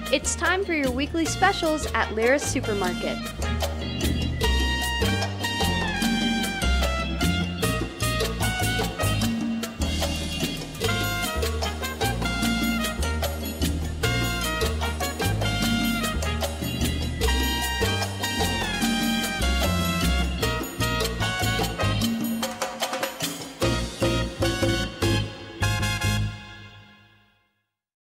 It's time for your weekly specials at Lyra's Supermarket.